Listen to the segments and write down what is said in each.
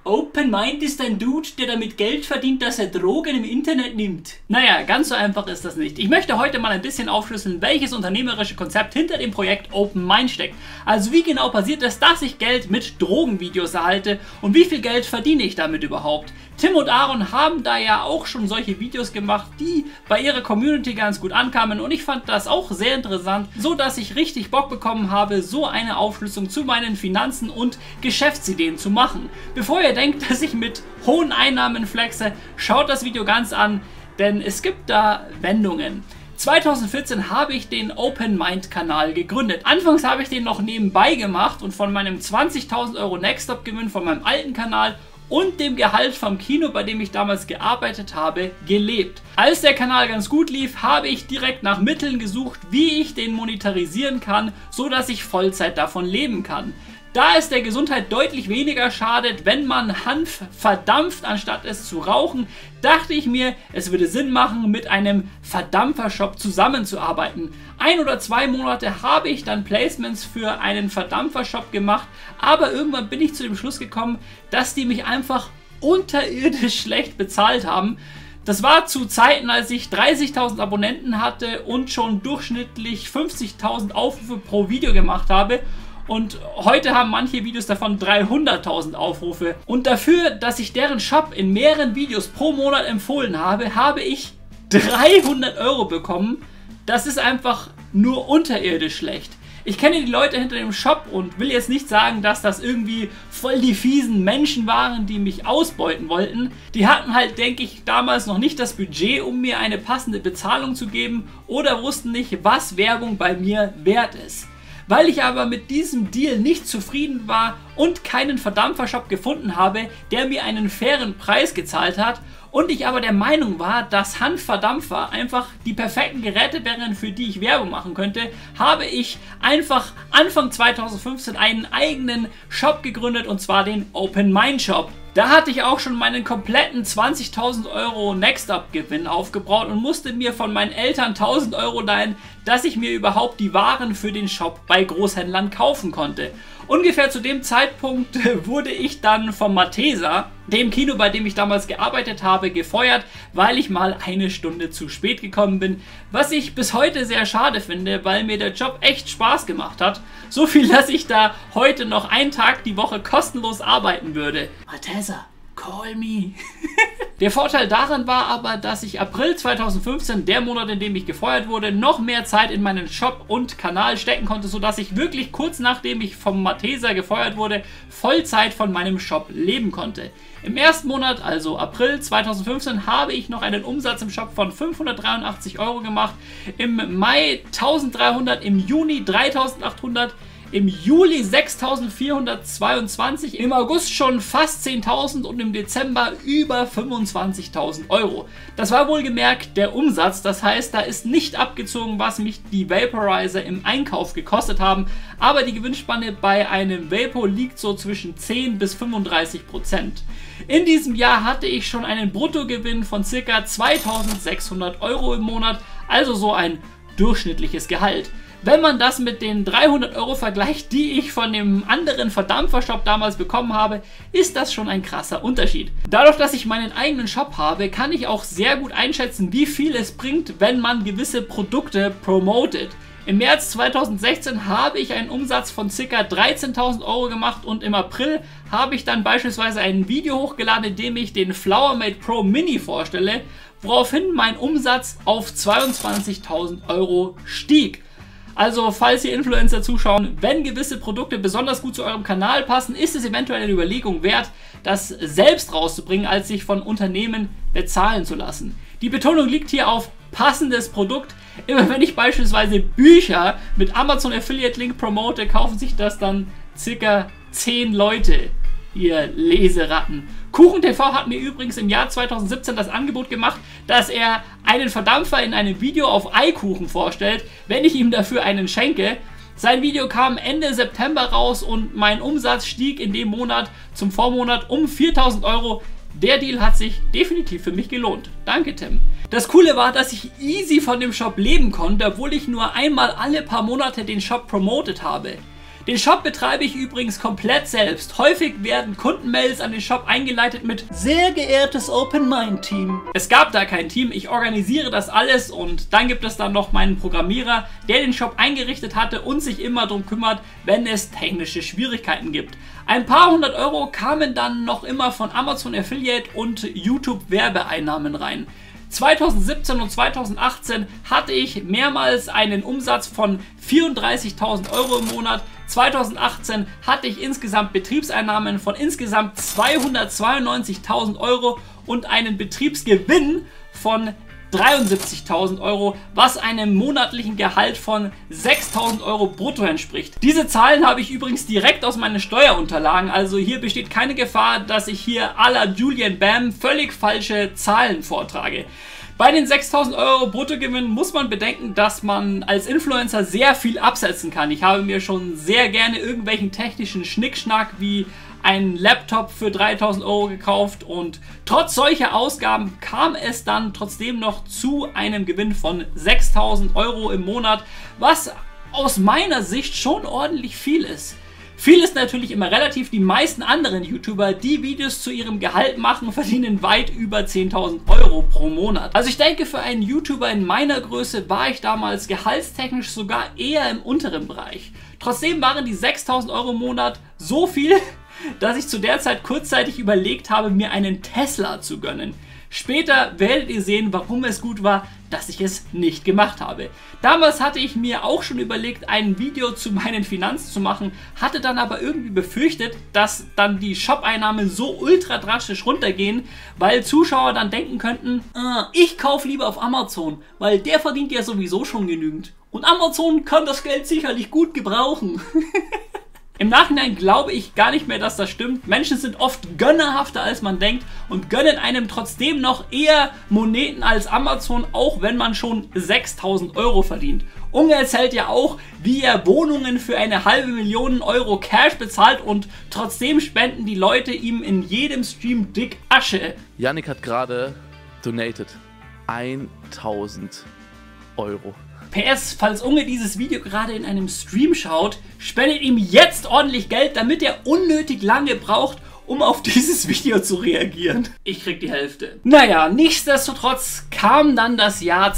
Open Mind ist ein Dude, der damit Geld verdient, dass er Drogen im Internet nimmt. Naja, ganz so einfach ist das nicht. Ich möchte heute mal ein bisschen aufschlüsseln, welches unternehmerische Konzept hinter dem Projekt Open Mind steckt. Also wie genau passiert es, dass ich Geld mit Drogenvideos erhalte und wie viel Geld verdiene ich damit überhaupt? Tim und Aaron haben da ja auch schon solche Videos gemacht, die bei ihrer Community ganz gut ankamen und ich fand das auch sehr interessant, so dass ich richtig Bock bekommen habe, so eine Aufschlüsselung zu meinen Finanzen und Geschäftsideen zu machen. Bevor ihr denkt, dass ich mit hohen Einnahmen flexe, schaut das Video ganz an, denn es gibt da Wendungen. 2014 habe ich den Open Mind Kanal gegründet. Anfangs habe ich den noch nebenbei gemacht und von meinem 20.000 Euro Nextstop Gewinn von meinem alten Kanal und dem Gehalt vom Kino, bei dem ich damals gearbeitet habe, gelebt. Als der Kanal ganz gut lief, habe ich direkt nach Mitteln gesucht, wie ich den monetarisieren kann, so dass ich Vollzeit davon leben kann. Da es der Gesundheit deutlich weniger schadet, wenn man Hanf verdampft, anstatt es zu rauchen, dachte ich mir, es würde Sinn machen, mit einem Verdampfershop zusammenzuarbeiten. 1 oder 2 Monate habe ich dann Placements für einen Verdampfershop gemacht, aber irgendwann bin ich zu dem Schluss gekommen, dass die mich einfach unterirdisch schlecht bezahlt haben. Das war zu Zeiten, als ich 30.000 Abonnenten hatte und schon durchschnittlich 50.000 Aufrufe pro Video gemacht habe. Und heute haben manche Videos davon 300.000 Aufrufe. Und dafür, dass ich deren Shop in mehreren Videos pro Monat empfohlen habe, habe ich 300 Euro bekommen. Das ist einfach nur unterirdisch schlecht. Ich kenne die Leute hinter dem Shop und will jetzt nicht sagen, dass das irgendwie voll die fiesen Menschen waren, die mich ausbeuten wollten. Die hatten halt, denke ich, damals noch nicht das Budget, um mir eine passende Bezahlung zu geben oder wussten nicht, was Werbung bei mir wert ist. Weil ich aber mit diesem Deal nicht zufrieden war und keinen Verdampfershop gefunden habe, der mir einen fairen Preis gezahlt hat und ich aber der Meinung war, dass Hanfverdampfer einfach die perfekten Geräte wären, für die ich Werbung machen könnte, habe ich einfach Anfang 2015 einen eigenen Shop gegründet und zwar den Open Mind Shop. Da hatte ich auch schon meinen kompletten 20.000 Euro Nextstop Gewinn aufgebaut und musste mir von meinen Eltern 1.000 Euro leihen, dass ich mir überhaupt die Waren für den Shop bei Großhändlern kaufen konnte. Ungefähr zu dem Zeitpunkt wurde ich dann vom Malteser, dem Kino, bei dem ich damals gearbeitet habe, gefeuert, weil ich mal 1 Stunde zu spät gekommen bin, was ich bis heute sehr schade finde, weil mir der Job echt Spaß gemacht hat. So viel, dass ich da heute noch einen Tag die Woche kostenlos arbeiten würde. Malteser, call me. Der Vorteil daran war aber, dass ich April 2015, der Monat, in dem ich gefeuert wurde, noch mehr Zeit in meinen Shop und Kanal stecken konnte, sodass ich wirklich kurz nachdem ich vom Malteser gefeuert wurde, Vollzeit von meinem Shop leben konnte. Im ersten Monat, also April 2015, habe ich noch einen Umsatz im Shop von 583 Euro gemacht, im Mai 1300, im Juni 3800, im Juli 6.422, im August schon fast 10.000 und im Dezember über 25.000 Euro. Das war wohlgemerkt der Umsatz, das heißt, da ist nicht abgezogen, was mich die Vaporizer im Einkauf gekostet haben, aber die Gewinnspanne bei einem Vapor liegt so zwischen 10 bis 35%. In diesem Jahr hatte ich schon einen Bruttogewinn von ca. 2.600 Euro im Monat, also so ein durchschnittliches Gehalt. Wenn man das mit den 300 Euro vergleicht, die ich von dem anderen Verdampfershop damals bekommen habe, ist das schon ein krasser Unterschied. Dadurch, dass ich meinen eigenen Shop habe, kann ich auch sehr gut einschätzen, wie viel es bringt, wenn man gewisse Produkte promotet. Im März 2016 habe ich einen Umsatz von ca. 13.000 Euro gemacht und im April habe ich dann beispielsweise ein Video hochgeladen, in dem ich den Flowermate Pro Mini vorstelle, woraufhin mein Umsatz auf 22.000 Euro stieg. Also, falls ihr Influencer zuschauen, wenn gewisse Produkte besonders gut zu eurem Kanal passen, ist es eventuell eine Überlegung wert, das selbst rauszubringen, als sich von Unternehmen bezahlen zu lassen. Die Betonung liegt hier auf passendes Produkt. Immer wenn ich beispielsweise Bücher mit Amazon Affiliate Link promote, kaufen sich das dann ca. 10 Leute. Ihr Leseratten. KuchenTV hat mir übrigens im Jahr 2017 das Angebot gemacht, dass er einen Verdampfer in einem Video auf Eikuchen vorstellt, wenn ich ihm dafür einen schenke. Sein Video kam Ende September raus und mein Umsatz stieg in dem Monat zum Vormonat um 4.000 Euro. Der Deal hat sich definitiv für mich gelohnt. Danke, Tim. Das Coole war, dass ich easy von dem Shop leben konnte, obwohl ich nur einmal alle paar Monate den Shop promotet habe. Den Shop betreibe ich übrigens komplett selbst. Häufig werden Kundenmails an den Shop eingeleitet mit sehr geehrtes Open Mind Team. Es gab da kein Team, ich organisiere das alles und dann gibt es dann noch meinen Programmierer, der den Shop eingerichtet hatte und sich immer darum kümmert, wenn es technische Schwierigkeiten gibt. Ein paar hundert Euro kamen dann noch immer von Amazon Affiliate und YouTube Werbeeinnahmen rein. 2017 und 2018 hatte ich mehrmals einen Umsatz von 34.000 Euro im Monat. 2018 hatte ich insgesamt Betriebseinnahmen von insgesamt 292.000 Euro und einen Betriebsgewinn von 73.000 Euro, was einem monatlichen Gehalt von 6.000 Euro brutto entspricht. Diese Zahlen habe ich übrigens direkt aus meinen Steuerunterlagen, also hier besteht keine Gefahr, dass ich hier à la Julian Bam völlig falsche Zahlen vortrage. Bei den 6.000 Euro Bruttogewinn muss man bedenken, dass man als Influencer sehr viel absetzen kann. Ich habe mir schon sehr gerne irgendwelchen technischen Schnickschnack wie einen Laptop für 3.000 Euro gekauft und trotz solcher Ausgaben kam es dann trotzdem noch zu einem Gewinn von 6.000 Euro im Monat, was aus meiner Sicht schon ordentlich viel ist. Viel ist natürlich immer relativ, die meisten anderen YouTuber, die Videos zu ihrem Gehalt machen, verdienen weit über 10.000 Euro pro Monat. Also ich denke, für einen YouTuber in meiner Größe war ich damals gehaltstechnisch sogar eher im unteren Bereich. Trotzdem waren die 6.000 Euro im Monat so viel, dass ich zu der Zeit kurzzeitig überlegt habe, mir einen Tesla zu gönnen. Später werdet ihr sehen, warum es gut war, dass ich es nicht gemacht habe. Damals hatte ich mir auch schon überlegt, ein Video zu meinen Finanzen zu machen, hatte dann aber irgendwie befürchtet, dass dann die Shop-Einnahmen so ultra drastisch runtergehen, weil Zuschauer dann denken könnten, ich kaufe lieber auf Amazon, weil der verdient ja sowieso schon genügend. Und Amazon kann das Geld sicherlich gut gebrauchen. Im Nachhinein glaube ich gar nicht mehr, dass das stimmt. Menschen sind oft gönnerhafter als man denkt und gönnen einem trotzdem noch eher Moneten als Amazon, auch wenn man schon 6.000 Euro verdient. Unge erzählt ja auch, wie er Wohnungen für eine $500.000 Euro Cash bezahlt und trotzdem spenden die Leute ihm in jedem Stream dick Asche. Yannick hat gerade donated 1.000 Euro. PS, falls Unge dieses Video gerade in einem Stream schaut, spendet ihm jetzt ordentlich Geld, damit er unnötig lange braucht, um auf dieses Video zu reagieren. Ich krieg die Hälfte. Naja, nichtsdestotrotz kam dann das Jahr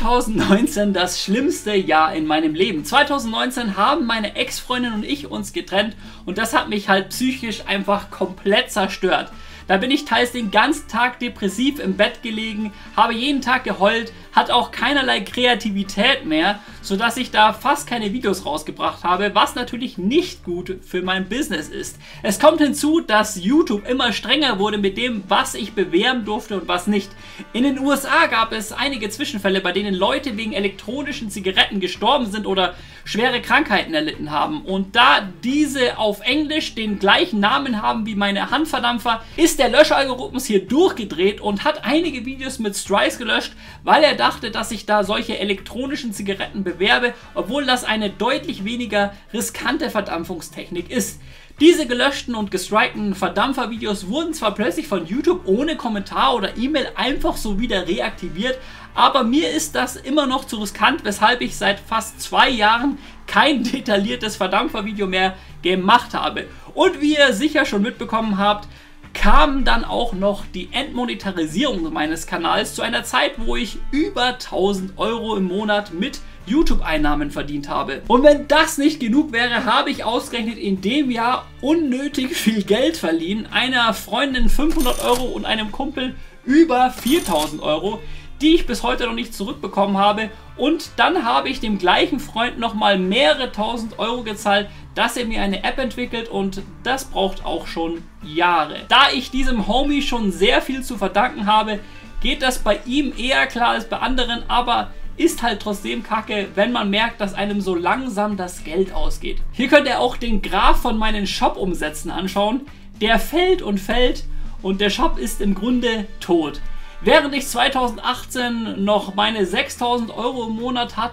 2019, das schlimmste Jahr in meinem Leben. 2019 haben meine Ex-Freundin und ich uns getrennt und das hat mich halt psychisch einfach komplett zerstört. Da bin ich teils den ganzen Tag depressiv im Bett gelegen, habe jeden Tag geheult, hatte auch keinerlei Kreativität mehr, sodass ich da fast keine Videos rausgebracht habe, was natürlich nicht gut für mein Business ist. Es kommt hinzu, dass YouTube immer strenger wurde mit dem, was ich bewerben durfte und was nicht. In den USA gab es einige Zwischenfälle, bei denen Leute wegen elektronischen Zigaretten gestorben sind oder schwere Krankheiten erlitten haben. Und da diese auf Englisch den gleichen Namen haben wie meine Handverdampfer, ist der Löschalgorithmus hier durchgedreht und hat einige Videos mit Strice gelöscht, weil er dachte, dass ich da solche elektronischen Zigaretten bewerbe, obwohl das eine deutlich weniger riskante Verdampfungstechnik ist. Diese gelöschten und gestrikten Verdampfer-Videos wurden zwar plötzlich von YouTube ohne Kommentar oder E-Mail einfach so wieder reaktiviert, aber mir ist das immer noch zu riskant, weshalb ich seit fast 2 Jahren kein detailliertes Verdampfer-Video mehr gemacht habe. Und wie ihr sicher schon mitbekommen habt, kam dann auch noch die Entmonetarisierung meines Kanals zu einer Zeit, wo ich über 1.000 Euro im Monat mit YouTube-Einnahmen verdient habe. Und wenn das nicht genug wäre, habe ich ausgerechnet in dem Jahr unnötig viel Geld verliehen. Einer Freundin 500 Euro und einem Kumpel über 4.000 Euro, die ich bis heute noch nicht zurückbekommen habe. Und dann habe ich dem gleichen Freund nochmal mehrere 1.000 Euro gezahlt, dass er mir eine App entwickelt und das braucht auch schon Jahre. Da ich diesem Homie schon sehr viel zu verdanken habe, geht das bei ihm eher klar als bei anderen, aber ist halt trotzdem kacke, wenn man merkt, dass einem so langsam das Geld ausgeht. Hier könnt ihr auch den Graph von meinen Shop-Umsätzen anschauen. Der fällt und fällt und der Shop ist im Grunde tot. Während ich 2018 noch meine 6.000 Euro im Monat hatte,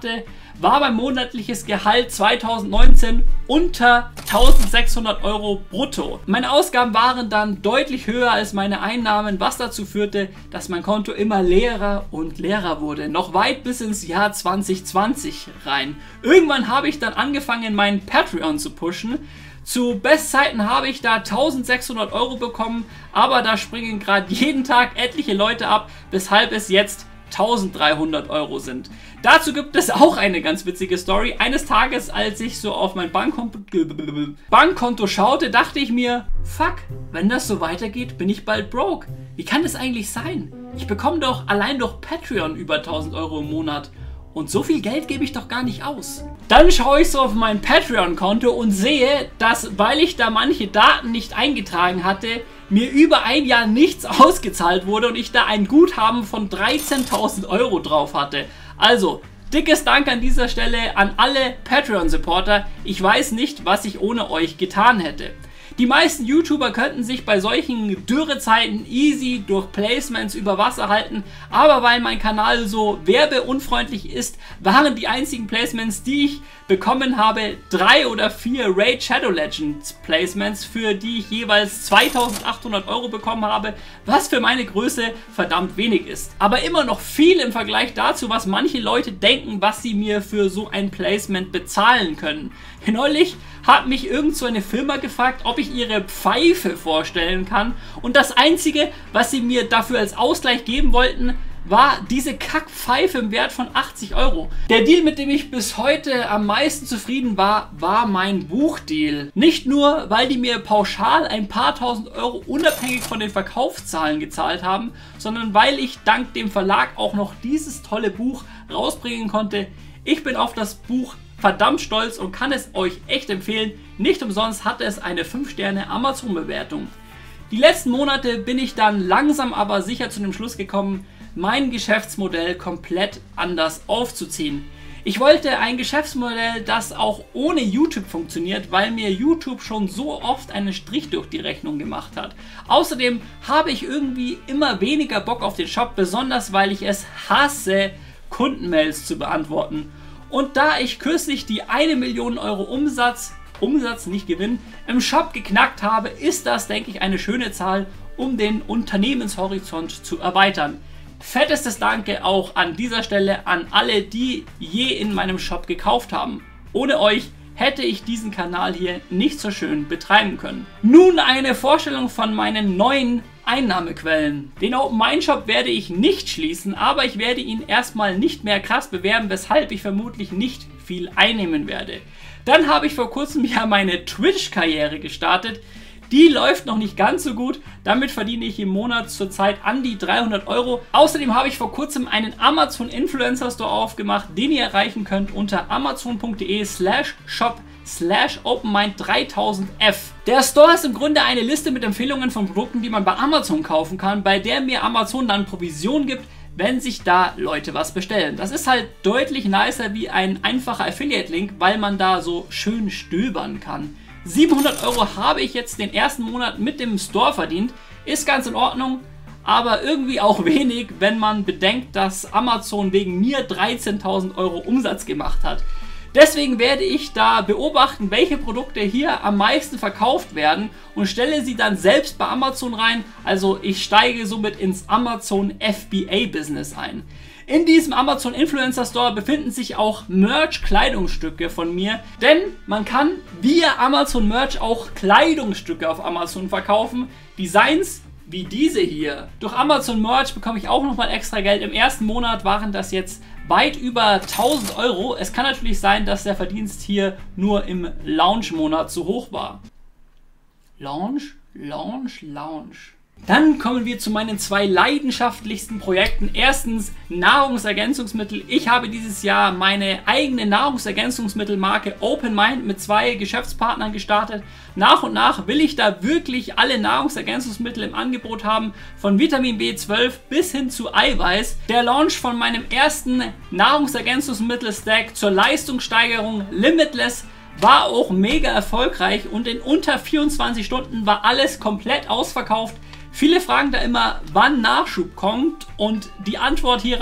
war mein monatliches Gehalt 2019 unter 1600 Euro brutto. Meine Ausgaben waren dann deutlich höher als meine Einnahmen, was dazu führte, dass mein Konto immer leerer und leerer wurde. Noch weit bis ins Jahr 2020 rein. Irgendwann habe ich dann angefangen, meinen Patreon zu pushen. Zu Bestzeiten habe ich da 1600 Euro bekommen, aber da springen gerade jeden Tag etliche Leute ab, weshalb es jetzt 1300 Euro sind. Dazu gibt es auch eine ganz witzige Story. Eines Tages, als ich so auf mein Bankkonto schaute, dachte ich mir, fuck, wenn das so weitergeht, bin ich bald broke. Wie kann das eigentlich sein? Ich bekomme doch allein durch Patreon über 1000 Euro im Monat. Und so viel Geld gebe ich doch gar nicht aus. Dann schaue ich so auf mein Patreon-Konto und sehe, dass, weil ich da manche Daten nicht eingetragen hatte, mir über ein Jahr nichts ausgezahlt wurde und ich da ein Guthaben von 13.000 Euro drauf hatte. Also, dickes Dank an dieser Stelle an alle Patreon-Supporter. Ich weiß nicht, was ich ohne euch getan hätte. Die meisten YouTuber könnten sich bei solchen Dürrezeiten easy durch Placements über Wasser halten, aber weil mein Kanal so werbeunfreundlich ist, waren die einzigen Placements, die ich bekommen habe, 3 oder 4 Raid Shadow Legends Placements, für die ich jeweils 2800 Euro bekommen habe, was für meine Größe verdammt wenig ist. Aber immer noch viel im Vergleich dazu, was manche Leute denken, was sie mir für so ein Placement bezahlen können. Neulich hat mich irgend so eine Firma gefragt, ob ich ihre Pfeife vorstellen kann, und das einzige, was sie mir dafür als Ausgleich geben wollten, war diese Kackpfeife im Wert von 80 Euro. Der Deal, mit dem ich bis heute am meisten zufrieden war, war mein Buchdeal. Nicht nur, weil die mir pauschal ein paar tausend Euro unabhängig von den Verkaufszahlen gezahlt haben, sondern weil ich dank dem Verlag auch noch dieses tolle Buch rausbringen konnte. Ich bin auf das Buch verdammt stolz und kann es euch echt empfehlen. Nicht umsonst hatte es eine 5-Sterne Amazon-Bewertung. Die letzten Monate bin ich dann langsam aber sicher zu dem Schluss gekommen, mein Geschäftsmodell komplett anders aufzuziehen. Ich wollte ein Geschäftsmodell, das auch ohne YouTube funktioniert, weil mir YouTube schon so oft einen Strich durch die Rechnung gemacht hat. Außerdem habe ich irgendwie immer weniger Bock auf den Shop, besonders weil ich es hasse, Kundenmails zu beantworten. Und da ich kürzlich die 1 Million Euro Umsatz, nicht Gewinn, im Shop geknackt habe, ist das, denke ich, eine schöne Zahl, um den Unternehmenshorizont zu erweitern. Fettestes Danke auch an dieser Stelle an alle, die je in meinem Shop gekauft haben. Ohne euch hätte ich diesen Kanal hier nicht so schön betreiben können. Nun eine Vorstellung von meinen neuen Einnahmequellen. Den Open Mind Shop werde ich nicht schließen, aber ich werde ihn erstmal nicht mehr krass bewerben, weshalb ich vermutlich nicht viel einnehmen werde. Dann habe ich vor kurzem ja meine Twitch-Karriere gestartet. Die läuft noch nicht ganz so gut. Damit verdiene ich im Monat zurzeit an die 300 Euro. Außerdem habe ich vor kurzem einen Amazon Influencer Store aufgemacht, den ihr erreichen könnt unter amazon.de/shop/openmind3000f. Der Store ist im Grunde eine Liste mit Empfehlungen von Produkten, die man bei Amazon kaufen kann, bei der mir Amazon dann Provision gibt, wenn sich da Leute was bestellen. Das ist halt deutlich nicer wie ein einfacher Affiliate-Link, weil man da so schön stöbern kann. 700 Euro habe ich jetzt den ersten Monat mit dem Store verdient. Ist ganz in Ordnung, aber irgendwie auch wenig, wenn man bedenkt, dass Amazon wegen mir 13.000 Euro Umsatz gemacht hat. Deswegen werde ich da beobachten, welche Produkte hier am meisten verkauft werden und stelle sie dann selbst bei Amazon rein. Also ich steige somit ins Amazon FBA Business ein. In diesem Amazon Influencer Store befinden sich auch Merch-Kleidungsstücke von mir, denn man kann via Amazon Merch auch Kleidungsstücke auf Amazon verkaufen, Designs wie diese hier. Durch Amazon Merch bekomme ich auch nochmal extra Geld. Im ersten Monat waren das jetzt weit über 1000 Euro. Es kann natürlich sein, dass der Verdienst hier nur im Launch-Monat zu hoch war. Launch. Dann kommen wir zu meinen 2 leidenschaftlichsten Projekten. Erstens Nahrungsergänzungsmittel. Ich habe dieses Jahr meine eigene Nahrungsergänzungsmittelmarke Open Mind mit 2 Geschäftspartnern gestartet. Nach und nach will ich da wirklich alle Nahrungsergänzungsmittel im Angebot haben, von Vitamin B12 bis hin zu Eiweiß. Der Launch von meinem ersten Nahrungsergänzungsmittel-Stack zur Leistungssteigerung Limitless war auch mega erfolgreich und in unter 24 Stunden war alles komplett ausverkauft. Viele fragen da immer, wann Nachschub kommt, und die Antwort hierauf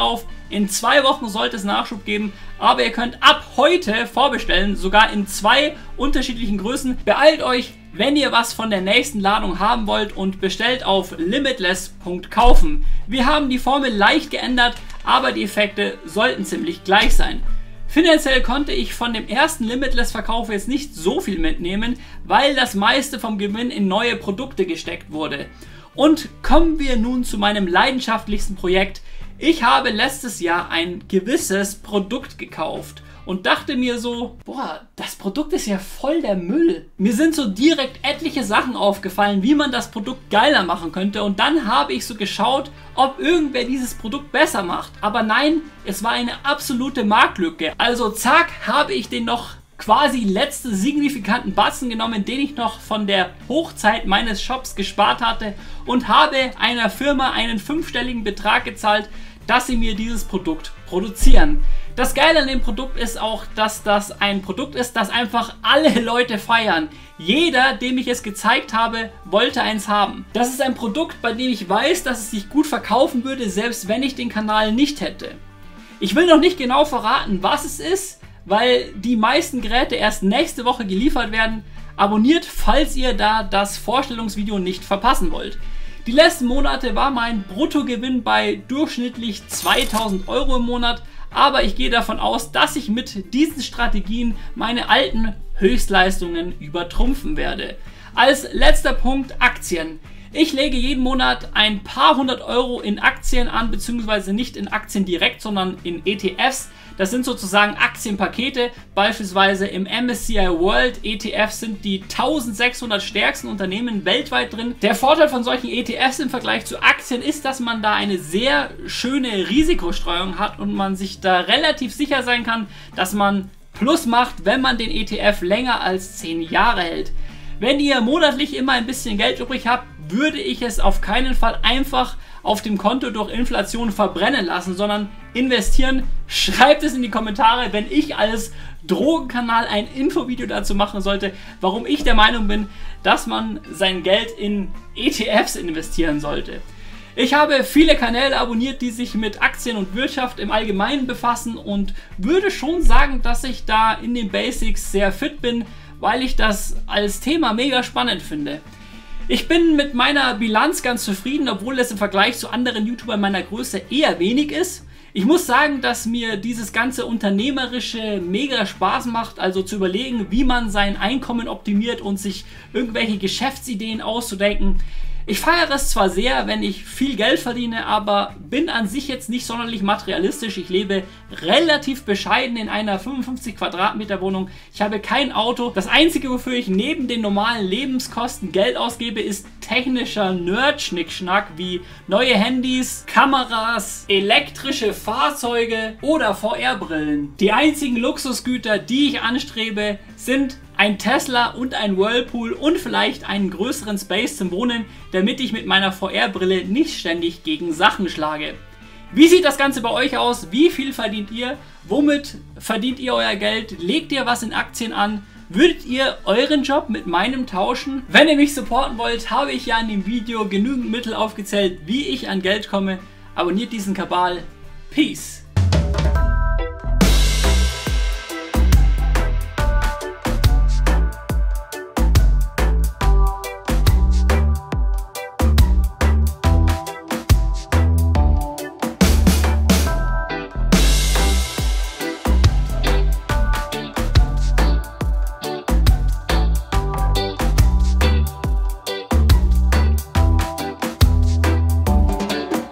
In 2 Wochen sollte es Nachschub geben, aber ihr könnt ab heute vorbestellen, sogar in 2 unterschiedlichen Größen. Beeilt euch, wenn ihr was von der nächsten Ladung haben wollt, und bestellt auf limitless.kaufen. Wir haben die Formel leicht geändert, aber die Effekte sollten ziemlich gleich sein. Finanziell konnte ich von dem ersten Limitless-Verkauf jetzt nicht so viel mitnehmen, weil das meiste vom Gewinn in neue Produkte gesteckt wurde. Und kommen wir nun zu meinem leidenschaftlichsten Projekt. Ich habe letztes Jahr ein gewisses Produkt gekauft und dachte mir so, boah, das Produkt ist ja voll der Müll. Mir sind so direkt etliche Sachen aufgefallen, wie man das Produkt geiler machen könnte, und dann habe ich so geschaut, ob irgendwer dieses Produkt besser macht. Aber nein, es war eine absolute Marktlücke. Also zack, habe ich den noch quasi letzten signifikanten Batzen genommen, den ich noch von der Hochzeit meines Shops gespart hatte, und habe einer Firma einen 5-stelligen Betrag gezahlt, dass sie mir dieses Produkt produzieren. Das Geile an dem Produkt ist auch, dass das ein Produkt ist, das einfach alle Leute feiern. Jeder, dem ich es gezeigt habe, wollte eins haben. Das ist ein Produkt, bei dem ich weiß, dass es sich gut verkaufen würde, selbst wenn ich den Kanal nicht hätte. Ich will noch nicht genau verraten, was es ist, weil die meisten Geräte erst nächste Woche geliefert werden. Abonniert, falls ihr da das Vorstellungsvideo nicht verpassen wollt. Die letzten Monate war mein Bruttogewinn bei durchschnittlich 2000 € im Monat, aber ich gehe davon aus, dass ich mit diesen Strategien meine alten Höchstleistungen übertrumpfen werde. Als letzter Punkt Aktien. Ich lege jeden Monat ein paar 100 € in Aktien an, beziehungsweise nicht in Aktien direkt, sondern in ETFs. Das sind sozusagen Aktienpakete, beispielsweise im MSCI World ETF sind die 1600 stärksten Unternehmen weltweit drin. Der Vorteil von solchen ETFs im Vergleich zu Aktien ist, dass man da eine sehr schöne Risikostreuung hat und man sich da relativ sicher sein kann, dass man Plus macht, wenn man den ETF länger als 10 Jahre hält. Wenn ihr monatlich immer ein bisschen Geld übrig habt, würde ich es auf keinen Fall einfach auf dem Konto durch Inflation verbrennen lassen, sondern investieren. Schreibt es in die Kommentare, wenn ich als Drogenkanal ein Infovideo dazu machen sollte, warum ich der Meinung bin, dass man sein Geld in ETFs investieren sollte. Ich habe viele Kanäle abonniert, die sich mit Aktien und Wirtschaft im Allgemeinen befassen, und würde schon sagen, dass ich da in den Basics sehr fit bin, weil ich das als Thema mega spannend finde. Ich bin mit meiner Bilanz ganz zufrieden, obwohl es im Vergleich zu anderen YouTubern meiner Größe eher wenig ist. Ich muss sagen, dass mir dieses ganze Unternehmerische mega Spaß macht, also zu überlegen, wie man sein Einkommen optimiert und sich irgendwelche Geschäftsideen auszudenken. Ich feiere es zwar sehr, wenn ich viel Geld verdiene, aber bin an sich jetzt nicht sonderlich materialistisch. Ich lebe relativ bescheiden in einer 55 Quadratmeter Wohnung. Ich habe kein Auto. Das Einzige, wofür ich neben den normalen Lebenskosten Geld ausgebe, ist technischer Nerd-Schnickschnack wie neue Handys, Kameras, elektrische Fahrzeuge oder VR-Brillen. Die einzigen Luxusgüter, die ich anstrebe, sind ein Tesla und ein Whirlpool und vielleicht einen größeren Space zum Wohnen, damit ich mit meiner VR-Brille nicht ständig gegen Sachen schlage. Wie sieht das Ganze bei euch aus? Wie viel verdient ihr? Womit verdient ihr euer Geld? Legt ihr was in Aktien an? Würdet ihr euren Job mit meinem tauschen? Wenn ihr mich supporten wollt, habe ich ja in dem Video genügend Mittel aufgezählt, wie ich an Geld komme. Abonniert diesen Kabal. Peace!